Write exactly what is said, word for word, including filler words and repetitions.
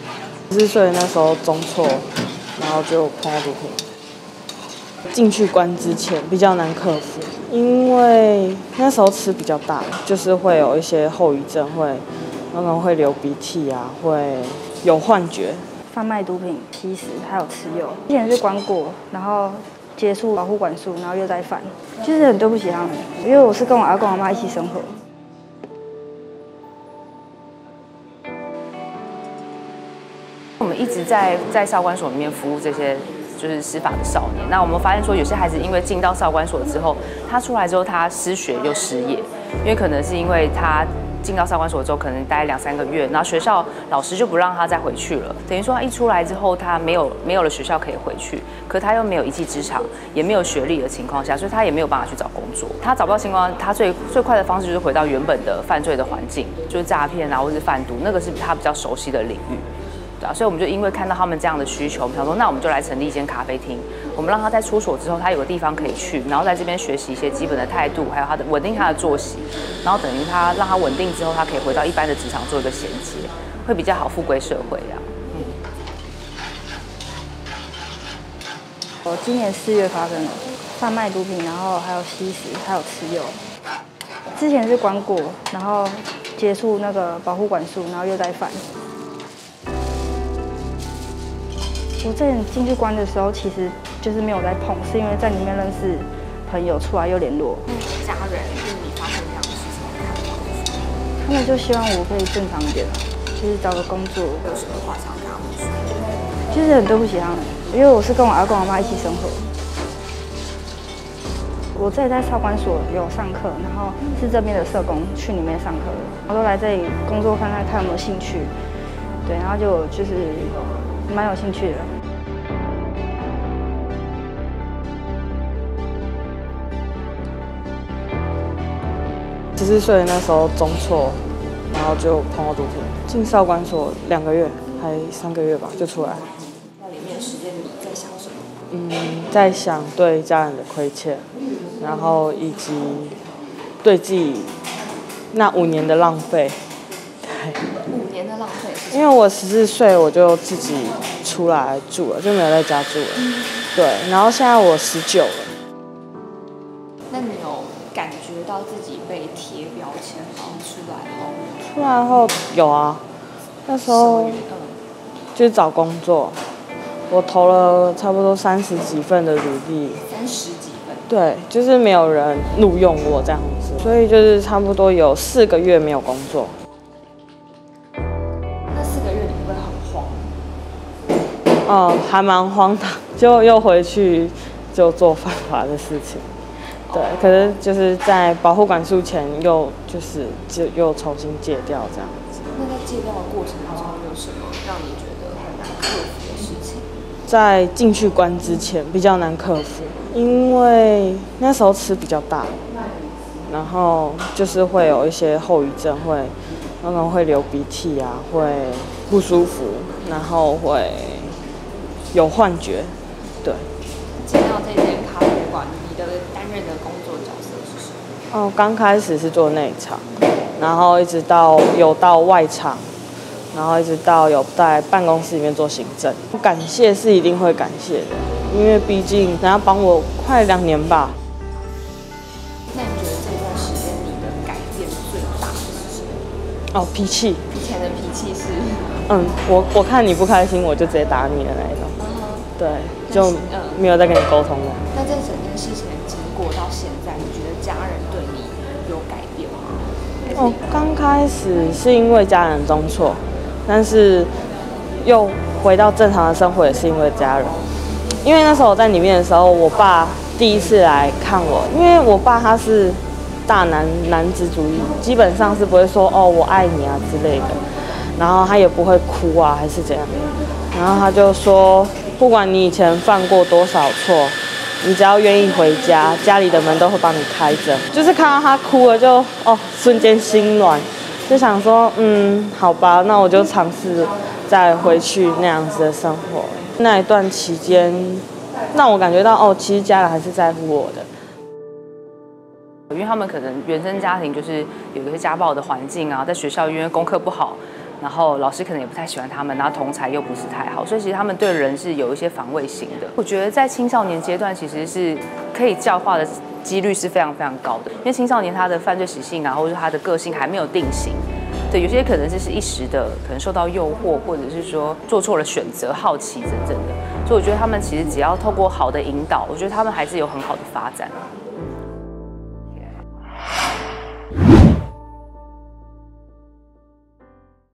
十四岁那时候中辍，然后就碰到毒品。进去关之前比较难克服，因为那时候吃比较大，就是会有一些后遗症，会可能会流鼻涕啊，会有幻觉。 贩卖毒品、吸食还有持有，之前是关过，然后接触保护管束，然后又再犯，就是很对不起他们，因为我是跟我阿公阿妈一起生活。 我们一直在在少管所里面服务这些就是司法的少年。那我们发现说，有些孩子因为进到少管所之后，他出来之后他失学又失业，因为可能是因为他进到少管所之后，可能待两三个月，然后学校老师就不让他再回去了。等于说他一出来之后，他没有没有了学校可以回去，可他又没有一技之长，也没有学历的情况下，所以他也没有办法去找工作。他找不到情况，他最最快的方式就是回到原本的犯罪的环境，就是诈骗啊，或是贩毒，那个是他比较熟悉的领域。对啊，所以我们就因为看到他们这样的需求，我们想说，那我们就来成立一间咖啡厅。我们让他在出所之后，他有个地方可以去，然后在这边学习一些基本的态度，还有他的稳定他的作息，然后等于他让他稳定之后，他可以回到一般的职场做一个衔接，会比较好复归社会啊。嗯。 我今年四月发生的贩卖毒品，然后还有吸食，还有持有。之前是关过，然后接触那个保护管束，然后又再犯。我之前进去关的时候，其实就是没有在碰，是因为在里面认识朋友，出来又联络。 家人对你发生这样的事情的看法？ 他们就希望我可以正常一点，就是找个工作。 有什么话想跟他们说？ 就是很对不起他们，因为我是跟我阿公阿妈一起生活。我这里在少管所有上课，然后是这边的社工去里面上课的，我都来这里工作看看看有没有兴趣。对，然后就就是蛮有兴趣的。 十四岁那时候中辍，然后就碰到毒品。进少管所两个月还三个月吧，就出来。 那里面时间你在想什么？ 嗯，在想对家人的亏欠，然后以及对自己那五年的浪费。对。 五年的浪费。 因为我十四岁我就自己出来住了，就没有在家住了。对，然后现在我十九了。 那你有感觉到自己被贴标签吗？出来后？ 出来后有啊，那时候就是找工作，我投了差不多三十几份的履历。 三十几份？对， 就是没有人录用我这样子，所以就是差不多有四个月没有工作。 那四个月你会很慌？ 哦、嗯，还蛮荒唐，就又回去就做犯法的事情。对，可是就是在保护管束前又就是就又重新戒掉这样子。 那在戒掉的过程中有什么让你觉得很难克服的事情？ 在进去关之前比较难克服，因为那时候吃比较大，然后就是会有一些后遗症，会可能会流鼻涕啊，会不舒服，然后会有幻觉。对。 进到这间咖啡馆，你的担任的工作角色是什么？ 哦，刚开始是做内场，然后一直到有到外场，然后一直到有在办公室里面做行政。感谢是一定会感谢的，因为毕竟人家帮我快两年吧。 那你觉得这段时间你的改变最大的是什么？ 哦，脾气。 以前的脾气是？ 嗯，我我看你不开心，我就直接打你的那一种。对，就没有再跟你沟通了。 那这整件事情的经过到现在，你觉得家人对你有改变吗？ 哦，刚开始是因为家人中辍，但是又回到正常的生活也是因为家人。因为那时候我在里面的时候，我爸第一次来看我，因为我爸他是大男男子主义，基本上是不会说哦我爱你啊之类的，然后他也不会哭啊还是怎样，然后他就说。不管你以前犯过多少错，你只要愿意回家，家里的门都会帮你开着。就是看到他哭了就，就哦，瞬间心软，就想说，嗯，好吧，那我就尝试再回去那样子的生活。那一段期间，让我感觉到，哦，其实家人还是在乎我的。 因为他们可能原生家庭就是有一些家暴的环境啊，在学校因为功课不好。 然后老师可能也不太喜欢他们，然后同才又不是太好，所以其实他们对人是有一些防卫心的。我觉得在青少年阶段其实是可以教化的几率是非常非常高的，因为青少年他的犯罪习性啊，或者是他的个性还没有定型。对，有些可能就是一时的，可能受到诱惑，或者是说做错了选择、好奇等等的。所以我觉得他们其实只要透过好的引导，我觉得他们还是有很好的发展。